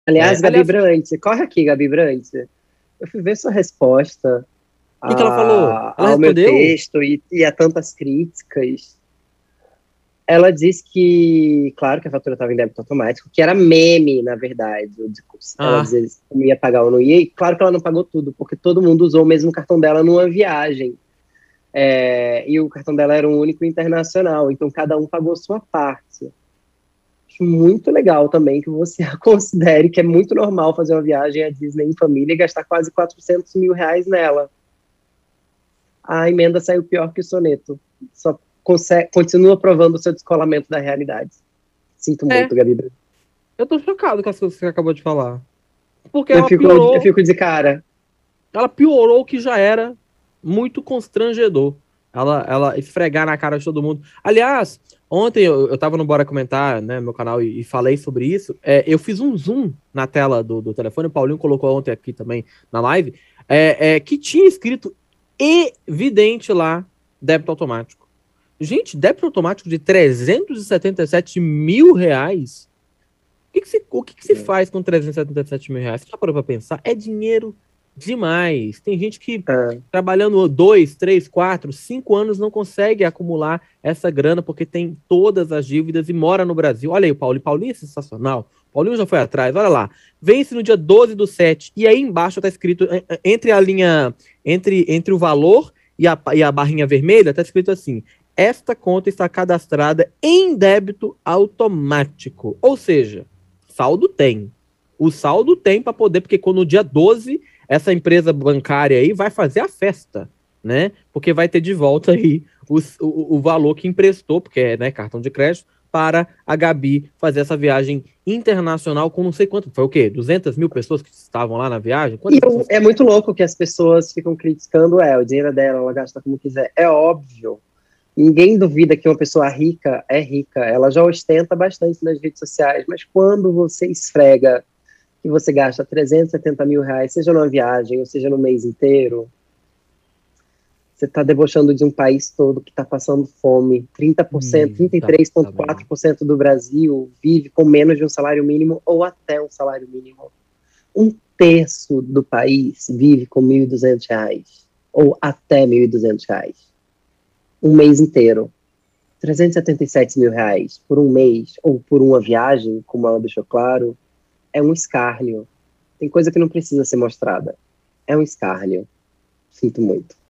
Aliás, Gabi Aliás, o Brant, corre aqui, Gabi Brant. Eu fui ver sua resposta que ela falou? Ela ao meu respondeu? texto e a tantas críticas. Ela disse que, claro, que a fatura estava em débito automático, que era meme, na verdade. Ela Ah, dizia se eu ia pagar ou não ia. E claro que ela não pagou tudo, porque todo mundo usou o mesmo cartão dela numa viagem. E o cartão dela era um único internacional, então cada um pagou sua parte. Acho muito legal também que você considere que é muito normal fazer uma viagem à Disney em família e gastar quase 400 mil reais nela. A emenda saiu pior que o soneto. Só continua provando o seu descolamento da realidade. Sinto é. muito, Gabi. Eu tô chocado com as coisas que você acabou de falar. Porque Eu fico de cara. ela piorou o que já era muito constrangedor. Ela esfregar na cara de todo mundo. Aliás, ontem eu tava no Bora Comentar, né, meu canal, e falei sobre isso. Eu fiz um zoom na tela do telefone, o Paulinho colocou ontem aqui também na live, que tinha escrito evidente lá, débito automático. Gente, débito automático de 377 mil reais? O que que se faz com 377 mil reais? Você já parou pra pensar? É dinheiro demais. Tem gente que Ah, trabalhando 2, 3, 4, 5 anos não consegue acumular essa grana porque tem todas as dívidas e mora no Brasil. Olha aí o Paulinho. Paulinho é sensacional. Paulinho já foi atrás. Olha lá. Vence no dia 12/7. E aí embaixo tá escrito, entre a linha, entre o valor e a barrinha vermelha, tá escrito assim: esta conta está cadastrada em débito automático. Ou seja, saldo tem. O saldo tem para poder, porque quando no dia 12 essa empresa bancária aí vai fazer a festa, né? Porque vai ter de volta aí o valor que emprestou, porque é, né, cartão de crédito, para a Gabi fazer essa viagem internacional com não sei quanto. Foi o quê? 200 mil pessoas que estavam lá na viagem? Quantas pessoas? é muito louco que as pessoas ficam criticando o dinheiro é dela, ela gasta como quiser. É óbvio. Ninguém duvida que uma pessoa rica é rica. Ela já ostenta bastante nas redes sociais, mas quando você esfrega que você gasta 370 mil reais, seja numa viagem ou seja no mês inteiro, você está debochando de um país todo que está passando fome. 30%, Exatamente. 33,4% do Brasil vive com menos de um salário mínimo ou até um salário mínimo. Um terço do país vive com 1.200 reais ou até 1.200 reais. Um mês inteiro. 377 mil reais por um mês ou por uma viagem, como ela deixou claro, é um escárnio. Tem coisa que não precisa ser mostrada. É um escárnio. Sinto muito.